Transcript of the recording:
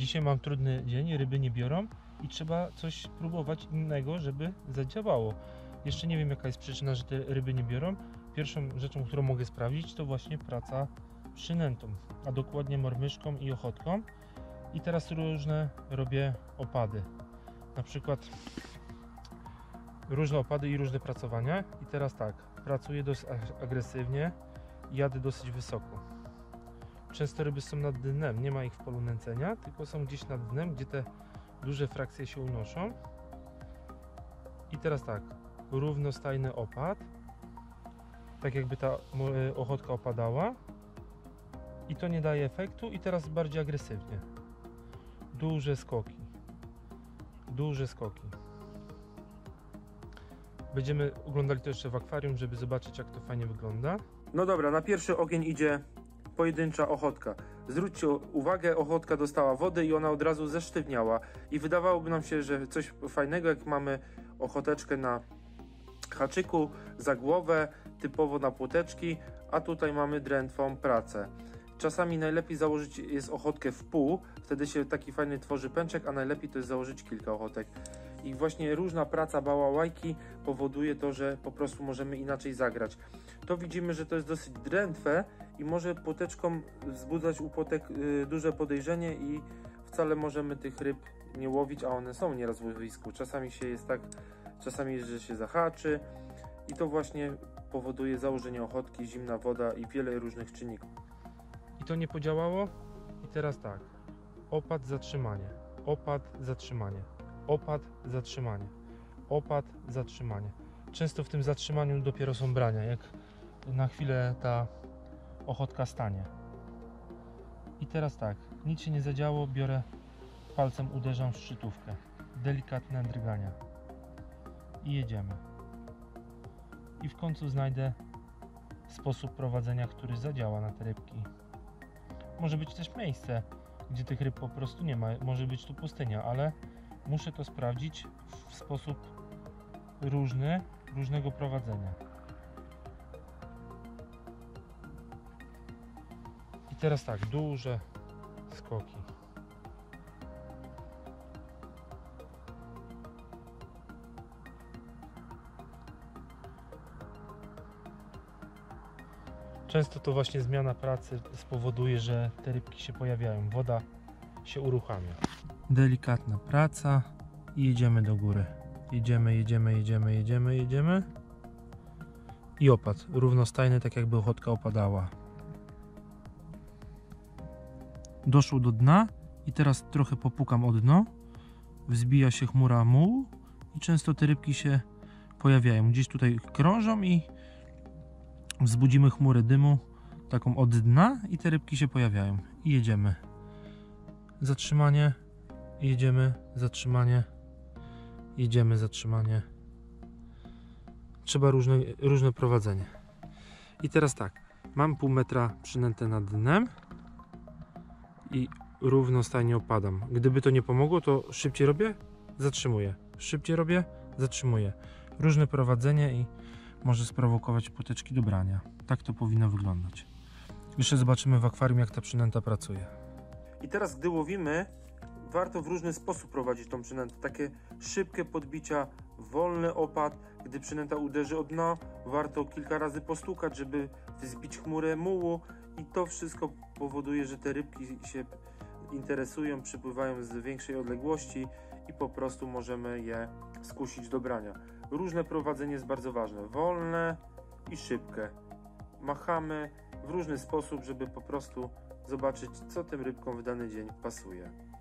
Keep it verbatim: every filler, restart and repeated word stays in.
Dzisiaj mam trudny dzień, ryby nie biorą i trzeba coś próbować innego, żeby zadziałało. Jeszcze nie wiem, jaka jest przyczyna, że te ryby nie biorą. Pierwszą rzeczą, którą mogę sprawdzić, to właśnie praca przynętą, a dokładnie marmyszką i ochotką. I teraz różne robię opady. Na przykład różne opady i różne pracowania. I teraz tak, pracuję dosyć agresywnie, jadę dosyć wysoko. Często ryby są nad dnem, nie ma ich w polu nęcenia, tylko są gdzieś nad dnem, gdzie te duże frakcje się unoszą. I teraz tak, równostajny opad, tak jakby ta ochotka opadała. I to nie daje efektu. I teraz bardziej agresywnie. Duże skoki. Duże skoki. Będziemy oglądali to jeszcze w akwarium, żeby zobaczyć, jak to fajnie wygląda. No dobra, na pierwszy ogień idzie pojedyncza ochotka. Zwróćcie uwagę, ochotka dostała wodę i ona od razu zesztywniała. I wydawałoby nam się, że coś fajnego, jak mamy ochoteczkę na haczyku, za głowę, typowo na płoteczki, a tutaj mamy drętwą pracę. Czasami najlepiej założyć jest ochotkę w pół, wtedy się taki fajny tworzy pęczek, a najlepiej to jest założyć kilka ochotek. I właśnie różna praca bałałajki powoduje to, że po prostu możemy inaczej zagrać. To widzimy, że to jest dosyć drętwe i może płoteczkom wzbudzać u płotek yy, duże podejrzenie i wcale możemy tych ryb nie łowić, a one są nieraz w łowisku. Czasami się jest tak, czasami że się zahaczy i to właśnie powoduje założenie ochotki, zimna woda i wiele różnych czynników. I to nie podziałało. I teraz tak, opad, zatrzymanie, opad, zatrzymanie, opad, zatrzymanie, opad, zatrzymanie. Często w tym zatrzymaniu dopiero są brania, jak na chwilę ta ochotka stanie. I teraz tak, nic się nie zadziało, biorę palcem, uderzam w szczytówkę. Delikatne drgania. I jedziemy. I w końcu znajdę sposób prowadzenia, który zadziała na te rybki. Może być też miejsce, gdzie tych ryb po prostu nie ma. Może być tu pustynia, ale muszę to sprawdzić w sposób różny, różnego prowadzenia. I teraz tak, duże skoki. Często to właśnie zmiana pracy spowoduje, że te rybki się pojawiają, woda się uruchamia. Delikatna praca i jedziemy do góry. Jedziemy, jedziemy, jedziemy, jedziemy, jedziemy. I opad równostajny, tak jakby ochotka opadała. Doszło do dna i teraz trochę popukam o dno. Wzbija się chmura mułu i często te rybki się pojawiają. Gdzieś tutaj krążą i wzbudzimy chmurę dymu, taką od dna i te rybki się pojawiają. I jedziemy. Zatrzymanie. Jedziemy. Zatrzymanie. Jedziemy. Zatrzymanie. Trzeba różne, różne prowadzenie. I teraz tak. Mam pół metra przynęte nad dnem i równostajnie opadam. Gdyby to nie pomogło, to szybciej robię, zatrzymuję. Szybciej robię, zatrzymuję. Różne prowadzenie i może sprowokować płoteczki do brania. Tak to powinno wyglądać. Jeszcze zobaczymy w akwarium, jak ta przynęta pracuje. I teraz, gdy łowimy, warto w różny sposób prowadzić tą przynętę. Takie szybkie podbicia, wolny opad. Gdy przynęta uderzy o dno, warto kilka razy postukać, żeby wzbić chmurę mułu. I to wszystko powoduje, że te rybki się interesują, przypływają z większej odległości i po prostu możemy je skusić do brania. Różne prowadzenie jest bardzo ważne. Wolne i szybkie. Machamy w różny sposób, żeby po prostu zobaczyć, co tym rybkom w dany dzień pasuje.